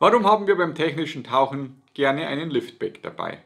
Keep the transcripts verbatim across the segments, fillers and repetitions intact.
Warum haben wir beim technischen Tauchen gerne einen Liftback dabei?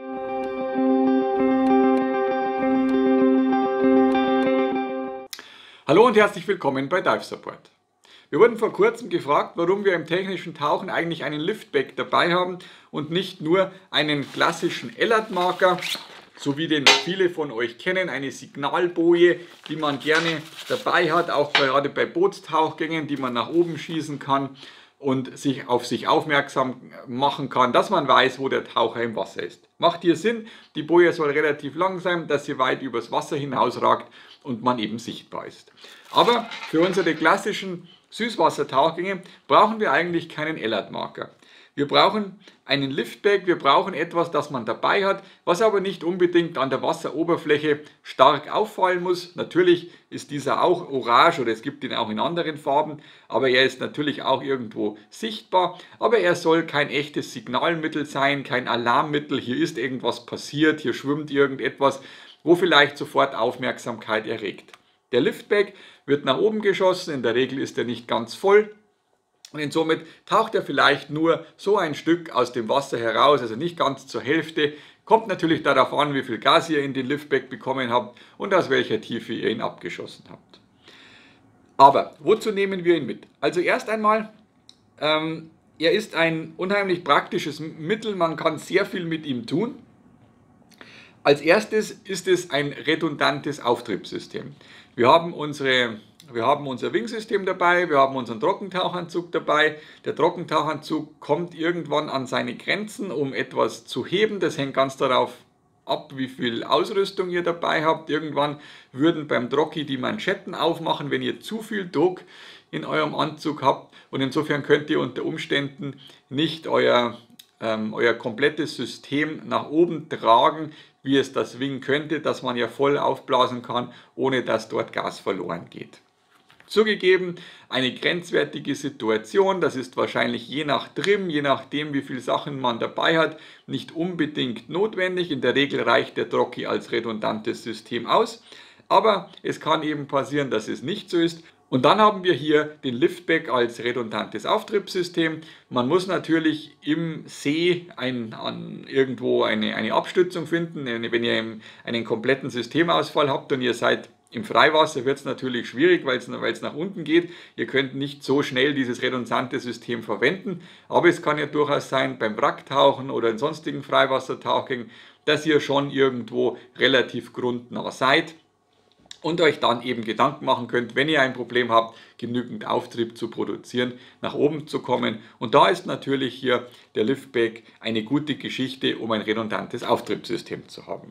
Hallo und herzlich willkommen bei Dive Support. Wir wurden vor kurzem gefragt, warum wir im technischen Tauchen eigentlich einen Liftback dabei haben und nicht nur einen klassischen Ellertmarker, so wie den viele von euch kennen, eine Signalboje, die man gerne dabei hat, auch gerade bei Bootstauchgängen, die man nach oben schießen kann und sich auf sich aufmerksam machen kann, dass man weiß, wo der Taucher im Wasser ist. Macht hier Sinn, die Boje soll relativ lang sein, dass sie weit übers Wasser hinausragt und man eben sichtbar ist. Aber für unsere klassischen Süßwassertauchgänge brauchen wir eigentlich keinen Ellertmarker. Wir brauchen einen Liftback, wir brauchen etwas, das man dabei hat, was aber nicht unbedingt an der Wasseroberfläche stark auffallen muss. Natürlich ist dieser auch orange oder es gibt ihn auch in anderen Farben, aber er ist natürlich auch irgendwo sichtbar. Aber er soll kein echtes Signalmittel sein, kein Alarmmittel, hier ist irgendwas passiert, hier schwimmt irgendetwas, wo vielleicht sofort Aufmerksamkeit erregt. Der Liftback wird nach oben geschossen, in der Regel ist er nicht ganz voll. Und somit taucht er vielleicht nur so ein Stück aus dem Wasser heraus, also nicht ganz zur Hälfte. Kommt natürlich darauf an, wie viel Gas ihr in den Liftback bekommen habt und aus welcher Tiefe ihr ihn abgeschossen habt. Aber wozu nehmen wir ihn mit? Also erst einmal, ähm, er ist ein unheimlich praktisches Mittel, man kann sehr viel mit ihm tun. Als erstes ist es ein redundantes Auftriebssystem. Wir haben unsere Wir haben unser Wingsystem dabei, wir haben unseren Trockentauchanzug dabei. Der Trockentauchanzug kommt irgendwann an seine Grenzen, um etwas zu heben. Das hängt ganz darauf ab, wie viel Ausrüstung ihr dabei habt. Irgendwann würden beim Trocki die Manschetten aufmachen, wenn ihr zu viel Druck in eurem Anzug habt. Und insofern könnt ihr unter Umständen nicht euer, ähm, euer komplettes System nach oben tragen, wie es das Wing könnte, dass man ja voll aufblasen kann, ohne dass dort Gas verloren geht. Zugegeben, eine grenzwertige Situation, das ist wahrscheinlich je nach Trim, je nachdem wie viele Sachen man dabei hat, nicht unbedingt notwendig. In der Regel reicht der Trocki als redundantes System aus, aber es kann eben passieren, dass es nicht so ist. Und dann haben wir hier den Liftback als redundantes Auftriebssystem. Man muss natürlich im See ein, an irgendwo eine, eine Abstützung finden. Wenn ihr einen kompletten Systemausfall habt und ihr seid im Freiwasser, wird es natürlich schwierig, weil es, weil es nach unten geht. Ihr könnt nicht so schnell dieses redundante System verwenden, aber es kann ja durchaus sein beim Wracktauchen oder in sonstigen Freiwassertauchgängen, dass ihr schon irgendwo relativ grundnah seid und euch dann eben Gedanken machen könnt, wenn ihr ein Problem habt, genügend Auftrieb zu produzieren, nach oben zu kommen. Und da ist natürlich hier der Liftback eine gute Geschichte, um ein redundantes Auftriebssystem zu haben.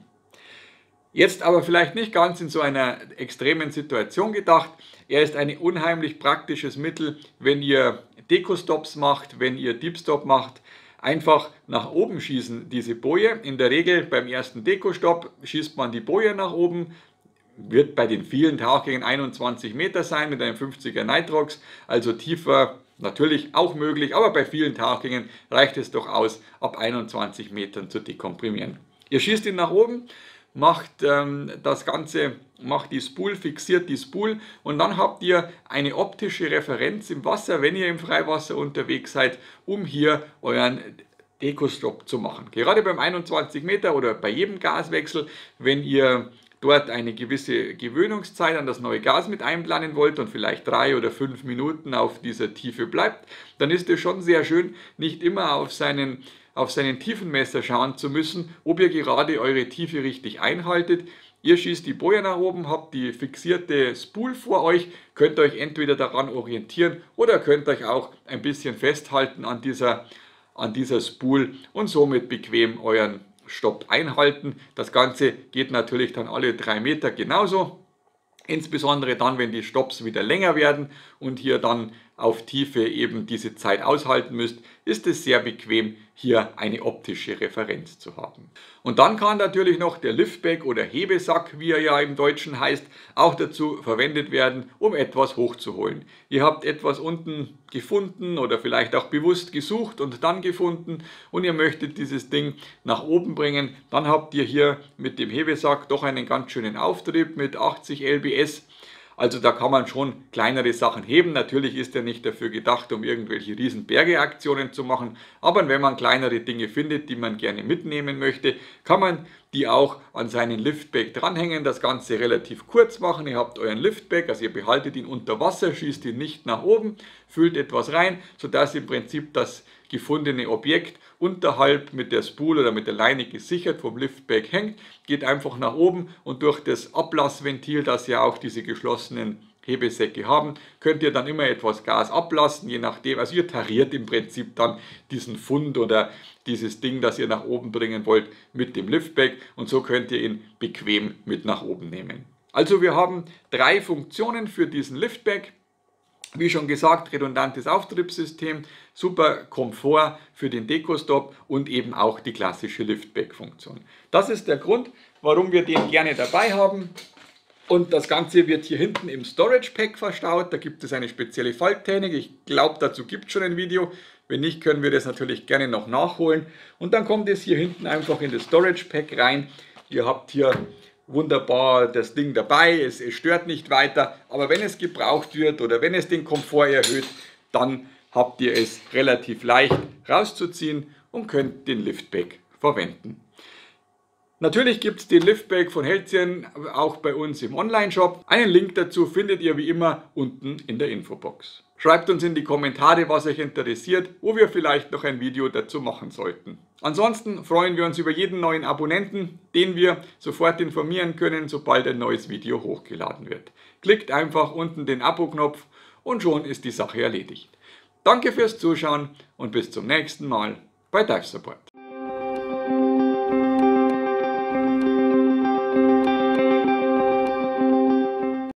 Jetzt aber vielleicht nicht ganz in so einer extremen Situation gedacht. Er ist ein unheimlich praktisches Mittel, wenn ihr Deco-Stops macht, wenn ihr Deep-Stop macht. Einfach nach oben schießen diese Boje. In der Regel beim ersten Deco-Stop schießt man die Boje nach oben. Wird bei den vielen Tauchgängen einundzwanzig Meter sein mit einem fünfziger Nitrox, also tiefer natürlich auch möglich, aber bei vielen Tauchgängen reicht es doch aus, ab einundzwanzig Metern zu dekomprimieren. Ihr schießt ihn nach oben, macht ähm, das Ganze, macht die Spool, fixiert die Spool und dann habt ihr eine optische Referenz im Wasser, wenn ihr im Freiwasser unterwegs seid, um hier euren Deco-Stop zu machen. Gerade beim einundzwanzig Meter oder bei jedem Gaswechsel, wenn ihr dort eine gewisse Gewöhnungszeit an das neue Gas mit einplanen wollt und vielleicht drei oder fünf Minuten auf dieser Tiefe bleibt, dann ist es schon sehr schön, nicht immer auf seinen auf seinen Tiefenmesser schauen zu müssen, ob ihr gerade eure Tiefe richtig einhaltet. Ihr schießt die Boje nach oben, habt die fixierte Spool vor euch, könnt euch entweder daran orientieren oder könnt euch auch ein bisschen festhalten an dieser, an dieser Spool und somit bequem euren Stopp einhalten. Das Ganze geht natürlich dann alle drei Meter genauso. Insbesondere dann, wenn die Stopps wieder länger werden und hier dann auf Tiefe eben diese Zeit aushalten müsst, ist es sehr bequem, hier eine optische Referenz zu haben. Und dann kann natürlich noch der Liftback oder Hebesack, wie er ja im Deutschen heißt, auch dazu verwendet werden, um etwas hochzuholen. Ihr habt etwas unten gefunden oder vielleicht auch bewusst gesucht und dann gefunden und ihr möchtet dieses Ding nach oben bringen, dann habt ihr hier mit dem Hebesack doch einen ganz schönen Auftrieb mit achtzig L B S. Also da kann man schon kleinere Sachen heben. Natürlich ist er nicht dafür gedacht, um irgendwelche riesen Bergeaktionen zu machen. Aber wenn man kleinere Dinge findet, die man gerne mitnehmen möchte, kann man die auch an seinen Liftbag dranhängen. Das Ganze relativ kurz machen. Ihr habt euren Liftbag, also ihr behaltet ihn unter Wasser, schießt ihn nicht nach oben, füllt etwas rein, sodass im Prinzip das gefundene Objekt unterhalb mit der Spool oder mit der Leine gesichert vom Liftbag hängt, geht einfach nach oben und durch das Ablassventil, das ja auch diese geschlossenen Hebesäcke haben, könnt ihr dann immer etwas Gas ablassen, je nachdem, also ihr tariert im Prinzip dann diesen Fund oder dieses Ding, das ihr nach oben bringen wollt, mit dem Liftbag und so könnt ihr ihn bequem mit nach oben nehmen. Also wir haben drei Funktionen für diesen Liftbag. Wie schon gesagt, redundantes Auftriebssystem, super Komfort für den Dekostop und eben auch die klassische Liftbag-Funktion. Das ist der Grund, warum wir den gerne dabei haben. Und das Ganze wird hier hinten im Storage Pack verstaut. Da gibt es eine spezielle Falttechnik. Ich glaube, dazu gibt es schon ein Video. Wenn nicht, können wir das natürlich gerne noch nachholen. Und dann kommt es hier hinten einfach in das Storage Pack rein. Ihr habt hier wunderbar das Ding dabei, es, es stört nicht weiter, aber wenn es gebraucht wird oder wenn es den Komfort erhöht, dann habt ihr es relativ leicht rauszuziehen und könnt den Liftbag verwenden. Natürlich gibt es den Liftbag von Helzien auch bei uns im Online-Shop. Einen Link dazu findet ihr wie immer unten in der Infobox. Schreibt uns in die Kommentare, was euch interessiert, wo wir vielleicht noch ein Video dazu machen sollten. Ansonsten freuen wir uns über jeden neuen Abonnenten, den wir sofort informieren können, sobald ein neues Video hochgeladen wird. Klickt einfach unten den Abo-Knopf und schon ist die Sache erledigt. Danke fürs Zuschauen und bis zum nächsten Mal bei Dive Support.